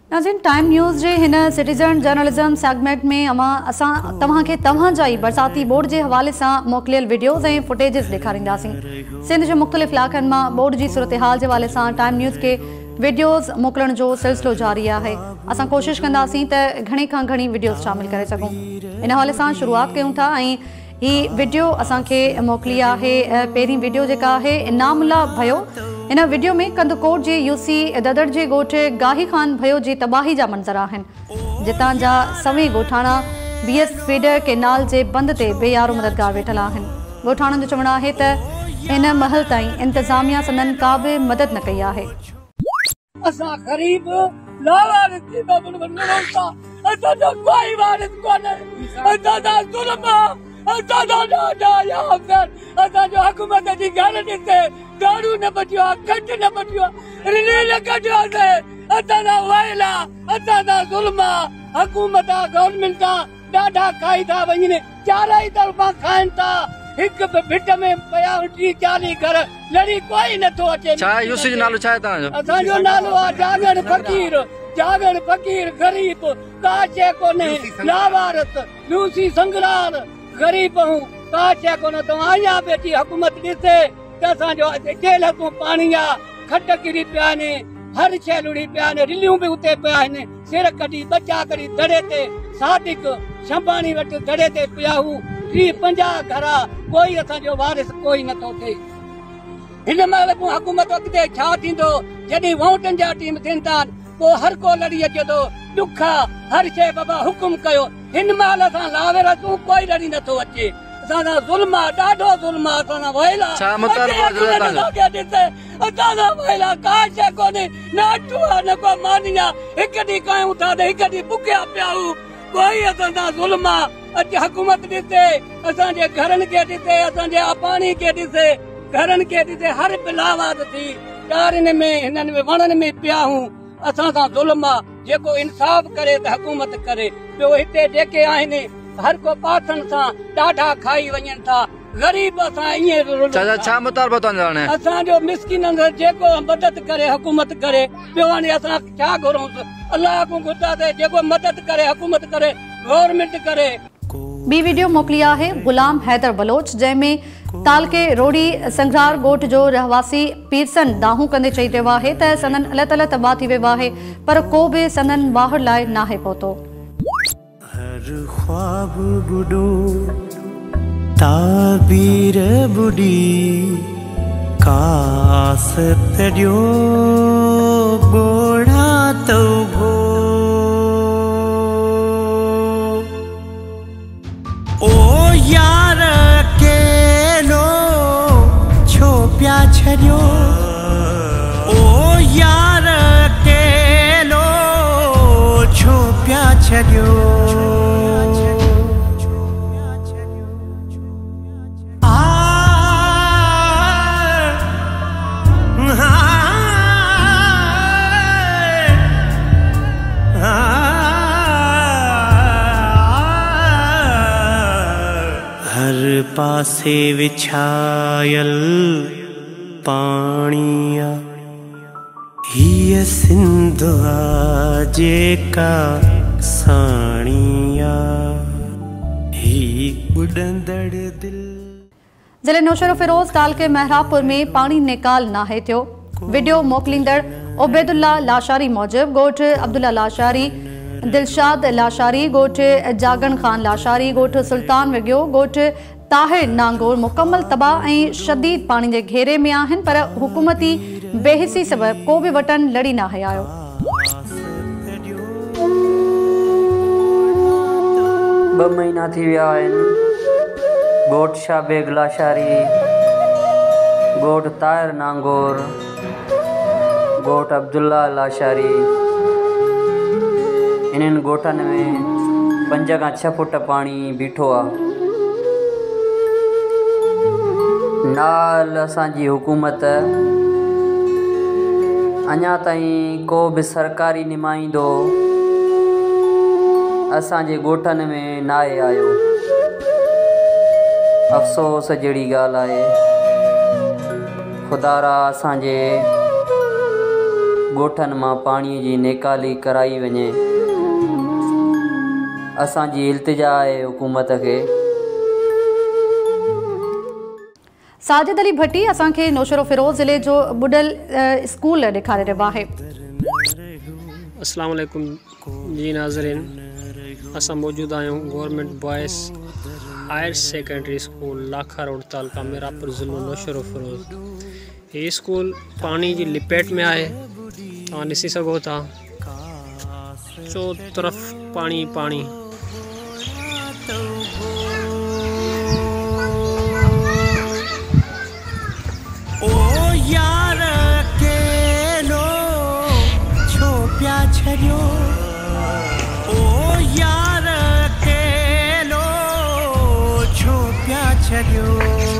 नाज़रीन, time news जे हिन citizen journalism segment में असां तव्हांखे तव्हांजा ई बरसाती बोर्ड जे हवाले सां मोकिलियल वीडियोज़ ऐं फुटेजिस ॾेखारींदासीं। सिंध जे मुख़्तलिफ़ इलाक़नि मां बोर्ड जी सूरत हाल जे हवाले सां टाइम न्यूज़ खे वीडियोज़ मोकिलण जो सिलसिलो जारी आहे। असां कोशिशि कंदासीं त घणी खां घणी वीडियोज़ शामिल करे सघूं। इन हवाले सां शुरूआत कयूं था ऐं ही वीडियो असांखे मोकिली आहे। पहिरीं वीडियो जेका आहे नामुला भयो। इन वीडियो में कंदकोट जे यूसी ददड़ जे ॻोठ गाही खान भयो जी तबाही जा मंज़र आहिनि, जितां जा सवें ॻोठाणा BS फीडर केनाल जे बंद ते बेयारो मददगार वेठल आहिनि। ॻोठाणनि जो चवणु आहे त इन महल ताईं इंतज़ामिया संदन का बि मदद न कई आहे। असां गरीब लावारिस थी बबलता असां कोई वारिस कोन्हे, असां ज़ुल्म असां जो हुकूमत जी घर ॾिसे दारू न बचियो आहे, कट न बचियो आहे, रिलील कटियो आहे, असां वहिला असां ज़ुल्म हुकूमत गवर्नमेंट ॾाढा खाई था वञनि, चारई तरफ़ा खाइनि था। हिक भिट में पिया 30-40 घर लड़ी कोई नथो अचे। छा यूसी जो नालो छा आहे तव्हांजो? असांजो नालो आहे जागड़ फकीर गरीब का शइ कोन्हे, लावारस लूसी संगरार गरीब हूं का शइ कोन्हे। तव्हां अञा बि अची हुकूमत ॾिसे त असांजो जेल तूं पाणी आहे, खट किरी पिया आहिनि, हर शइ लुड़ी पिया आहिनि, रिलियूं बि उते पिया आहिनि, सिर कढी बचा कढी दड़े ते सादिक शंबाणी वटि दड़े ते पिया हू 30-50 घर कोई असांजो वारिस कोई नथो थिए। हिन महिल पोइ हुकूमत अॻिते छा थींदो जॾहिं वोटनि जा टाइम थियनि था, पोइ हर को लड़ी अचे थो, ॾुख हर शइ बाबा हुकुम कयो। हिन महिल असां लावेर तूं कोई लड़ी नथो अचे, असां ज़ुल्म ॾाढो ज़ुल्म असां वहिला वहिला का शइ कोन्हे, न अटो आहे न को मानी आहे, हिकु ॾींहुं कयूं था त हिकु ॾींहुं बुकिया पिया हूं, कोई असां ज़ुल्म अॼु हुकूमत ॾिसे, असांजे घरनि खे ॾिसे, असांजे पाणी खे ॾिसे, घरनि खे ॾिसे, हर बिलावाद थी ॾारिन में हिननि में वणनि में पिया हूं। असां सां ज़ुल्म आहे, जेको इंसाफ़ करे त हुकूमत करे। ॿियो हिते जेके आहिनि हर को पासनि सां ॾाढा खाई वञनि था, गरीब असां ईअं छा मुतालबो तव्हांजो? असांजो मिस्किननि जेको मदद करे हुकूमत करे। ॿियो हाणे असां छा घुरूं? अलाह को घुरंदासीं जेको मदद करे हुकूमत करे, गवर्नमेंट करे। ॿी वीडियो मोकिली आहे गुलाम हैदर बलोच, जंहिंमें तालके रोड़ी संघरार ॻोठ जो रहवासी पीरसन दाहूं कंदे चई रहियो आहे त संदन अलाह ताला तबाह थी वियो आहे, पर को बि संदन ॿाहिरि लाइ नाहे पहुतो। हर ख्वाब बुडो ताबीर बुडी कास तड़ियो गोड़ा तो भो ओ यार अकेलो छो प्या छड़ियो, ओ यार अकेलो छो प्या छड़ियो। हर पासे विछायल पाणिया हीअ सिंधुआ जेका साणिया ही उड़ंदड़ दिल। ज़िले नौशरो फिरोज तालके महरापुर में पानी निकाल नाहे थियो। वीडियो मोकिलींदड़ उबैदुल्ला लाशारी मूजिब ॻोठ अब्दुल्ला लाशारी, दिलशाद लाशारी, ॻोठ जागन खान लाशारी, ॻोठ सुल्तान विगियो, ॻोठ ताहिर नांगोर मुकम्मल तबाह ऐं शदीद पानी जे घेरे में आहिनि, पर हुकूमती बेहिसी सबब को बि वतन लड़ी नाहे आयो। 2 महीना थी विया आहिनि। ॻोठ शाबेग लाशारी, ॻोठ ताहिर नांगोर, ॻोठ अब्दुल्ला लाशारी, इन्हनि ॻोठनि में 5 खां 6 फुट पाणी बीठो आहे। नाल असांजी हुकूमत अञा ताईं को बि सरकारी नुमाइंदो असांजे ॻोठनि में न आहे आयो। अफ़सोस जहिड़ी ॻाल्हि आहे। खुदारा असांजे ॻोठनि मां पाणीअ जी नेकाली कराई वञे। असांजी इल्तिजा आहे हुकूमत खे। साजिद अली भट्टी असांखे नौशरो फिरोज़ ज़िले जो बुडल स्कूल ॾेखारे रहियो आहे। अस्सलाम वालेकुम जी नाज़रीन, असां मौजूद आहियूं government boys higher secondary school Lakha road taluka Mirapur ज़िलो नौशरो फिरोज़। ये स्कूल पानी जी लिपेट में आहे। तव्हां ॾिसी सघो था चो तरफ़ पानी पानी। ओ यार अकेलो छो प्या छॾियो, ओ यार अकेलो छो प्या छॾियो।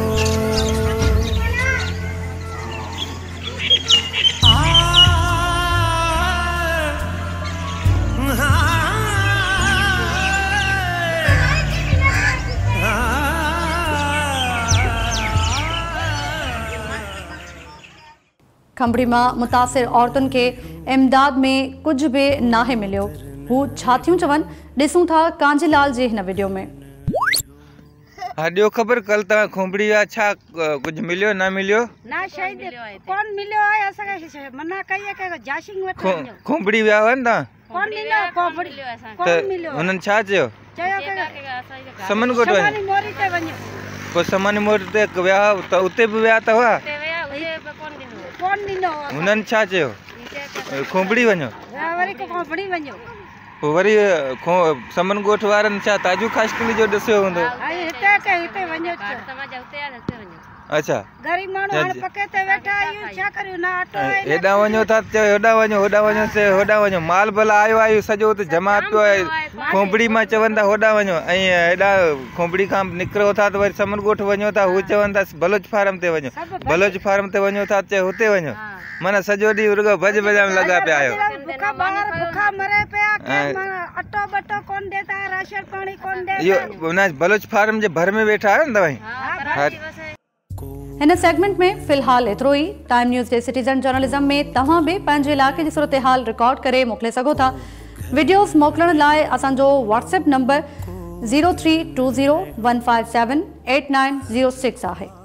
खंबड़ी में मुतासिर औरतुन के इमदाद में कुछ भी नाहे मिलियो। हू छा थियूं चवन ॾिसूं था कांजीलाल जे हिन वीडियो में। ॾियो ख़बर कल तव्हां खोंबड़ी विया, छा कुछ मिलियो न मिलियो? ना शायद कौन मिलियो आहे, असांखे मना कई आहे कि जाशिंग वठो। खोंबड़ी विया हुआ न तव्हां? कौन मिलियो? कौन मिलियो? हुननि छा चयो? चयो कि समन कोट वञो। समानी मोरी ते वञो। पोइ समानी मोरी ते विया त उते बि विया त हुआ? कौन ॾिनो? हुननि छा चयो? खोंबड़ी वञो। वरी खोंबड़ी वञो। पोइ वरी समन ॻोठ वारनि छा ताजू ख़ासकली जो ॾिसियो हूंदो? हिते वञो। अच्छा, गरीब माण्हू हाणे पके ते वेठा आहियूं, छा करियूं? ना ऑटो आहे। हेॾां वञो था चयो होॾां वञो, होॾां वञो से होॾां वञो। माल भला आयो आहे सॼो हुते जमा पियो आहे। खोंबड़ी मां चवनि था होॾां वञो ऐं हेॾा खोंबड़ी खां निकिरो था त वरी समन ॻोठ वञो था, हू चवनि था बलोच फार्म ते वञो। बलोच फार्म ते वञो था चयो हुते वञो। माना सॼो ॾींहुं रुॻो भॼ भॼाइण लॻा पिया आहियो। बुखा मरे पिया, अटो बटो कोन देता, राशन पानी कोन देता। इहो उन बलोच फार्म जे भर में वेठा आहियो न तव्हां। हिन सेगमेंट में फ़िलहाल एतिरो ई। टाइम न्यूज़ जे सिटीज़न जर्नलिज़म में तव्हां बि पंहिंजे इलाइक़े जी सूरत हाल रिकॉर्ड करे मोकिले सघो था। वीडियोस मोकिलण लाइ असांजो व्हाट्सएप नंबर 0320157890 आहे।